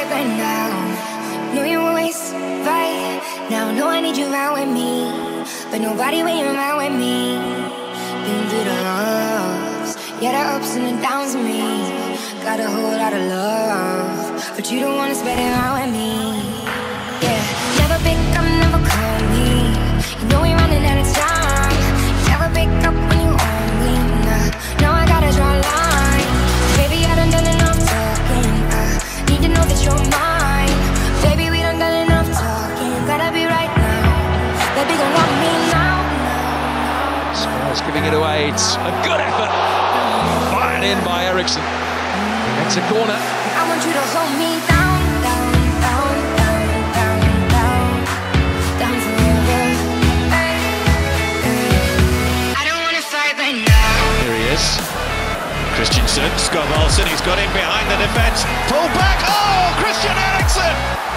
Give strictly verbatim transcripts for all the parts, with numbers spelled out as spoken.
fight right now. Know you always right now. Know I need you around with me, but nobody when you're around with me. Been through the ups, yeah, the ups and the downs with me. Got a whole lot of love, but you don't wanna spread it around with me. Yeah, never pick up, never call me. You know we're running out of time. Never pick up when you own me. Nah, now I gotta draw a line. Baby, I done done enough talking. I need to know that you're mine. Baby, we done done enough talking. Gotta be right now. Baby, gon' want me now. Spurs giving it away. It's a good effort. Fired in by Eriksen. It's a corner. I want you to hold me down, down, down, down, down, down, down forever. Hey, hey. I don't wanna fight right now. Here he is. Christensen, Scott Olsen, he's got in behind the defence. Pull back. Oh, Christian Eriksen!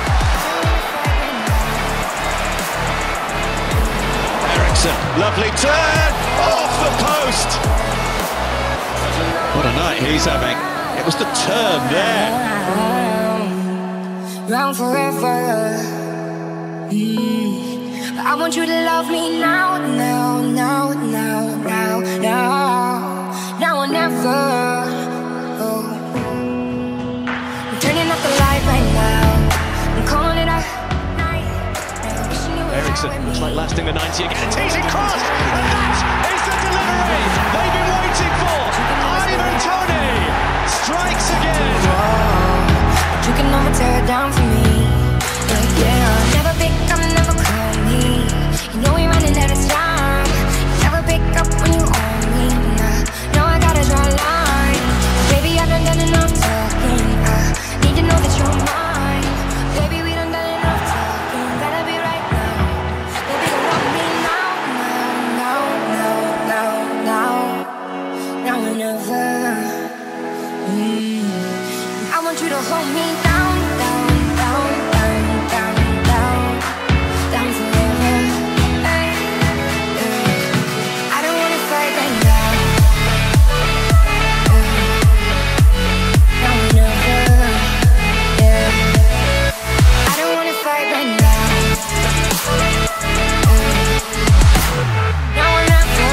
Eriksen, lovely turn. Off the post. What a night he's having. It was the turn there. Round forever. Mm. But I want you to love me now, now, now, now, now, now, now or never. Oh. I'm turning off the light right now. I'm calling it a night. Eriksen looks like lasting the ninety again. A teasing cross, and that is the delivery they've been waiting for. Ivan Toney strikes again. But you can never tear it down for me. Yeah, yeah. Never pick up, never call me. You know we're running out of time. Never pick up when you own me. Nah, now I gotta draw a line. Baby, I done done enough talking. I need to know that you're mine. Baby, we done done enough talking. Gotta be right now. Baby, don't want me now, now, now, now, now, now, now or never. Mm. I want you to hold me down, down, down, down, down, down, down forever. Hey, hey. I don't wanna fight right now. Hey. Now or never. Yeah. I don't wanna fight right now. Hey. Now or never.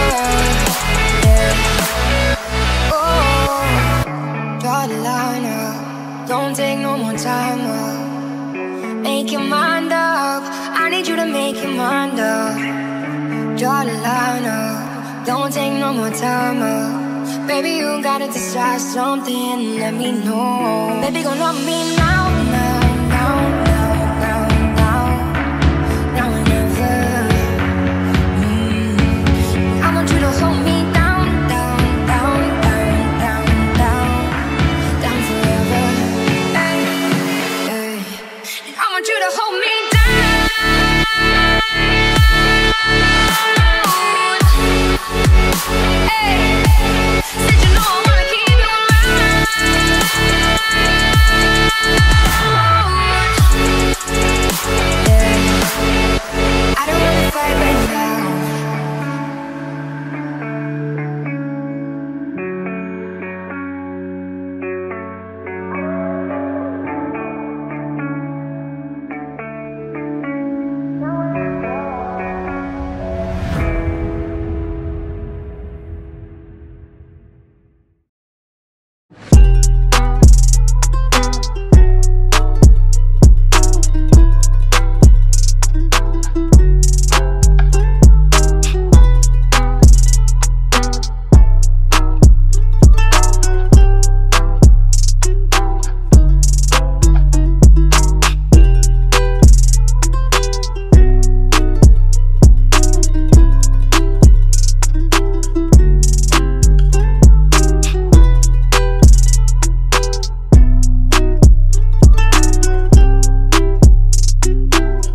Yeah. Oh, draw the line up. Don't take no more time up. Make your mind up. I need you to make your mind up. Draw the line up. Don't take no more time up. Baby, you gotta decide something. Let me know. Baby, gon' love me now, now, now, now, now, now, now or never. Mm. I want you to hold me down, down, down, down, down, down, down forever. I want you to hold me down. Hey, said you know I wanna keep you around. Yeah. I don't wanna fight right now.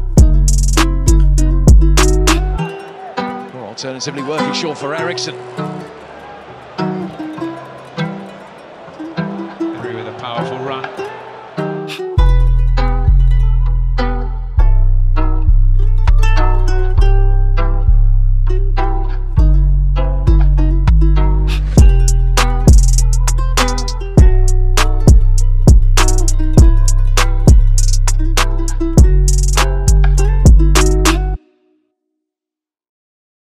Alternatively working short for Eriksen.